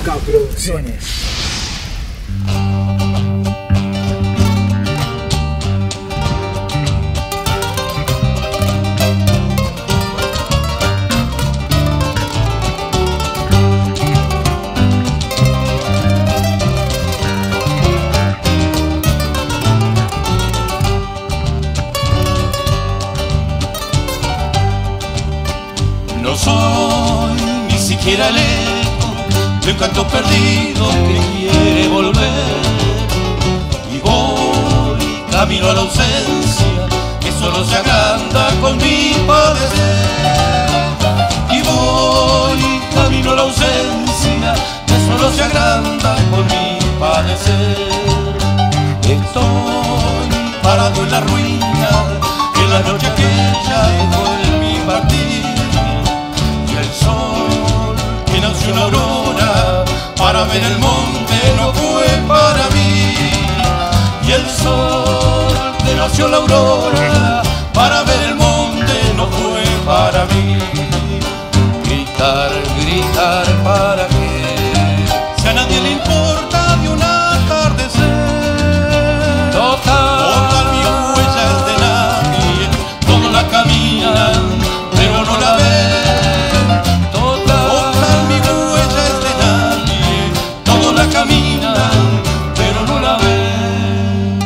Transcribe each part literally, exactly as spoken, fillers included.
Acá Producciones. No soy ni siquiera el eco de un canto perdido que quiere volver. Y voy camino a la ausencia que solo se agranda con mi padecer. Y voy camino a la ausencia que solo se agranda con mi padecer. Estoy parado en la ruina en la noche aquella dejó en mi partir. El sol que nació una aurora para ver el monte no fue para mí. Y el sol que nació la aurora para ver el monte no fue para mí. Gritar, gritar para qué, si a nadie le importa de un atardecer. Total, total mi huella es de nadie, todos la caminan pero no la ven. Caminan, pero no la ven.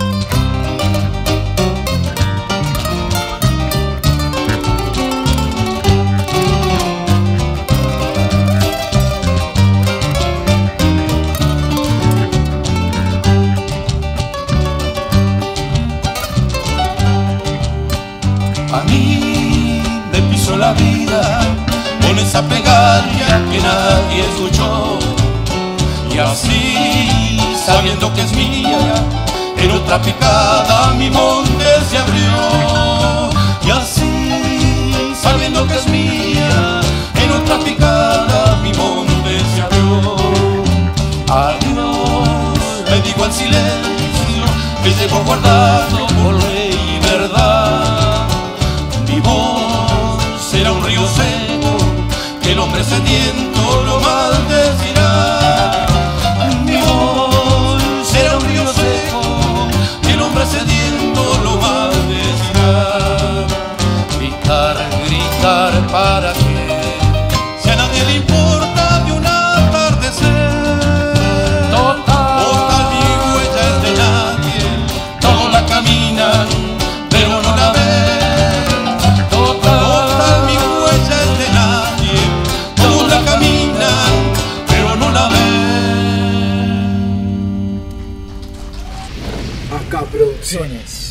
A mí me pisó la vida con esa plegaria que nadie escuchó. Y así, sabiendo que es mía, en otra picada mi monte se abrió. Y así, sabiendo que es mía, en otra picada mi monte se abrió. Adiós, le digo al silencio que llevo guardado por ley y verdad. Mi voz será un río seco que el hombre sediento lo maldecirá. ¿Para qué? Si a nadie le importa de un atardecer. Total, total mi huella es de nadie, todos la caminan pero no la ven. Total, total mi huella es de nadie, todos la caminan pero no la ven. Acá Producciones.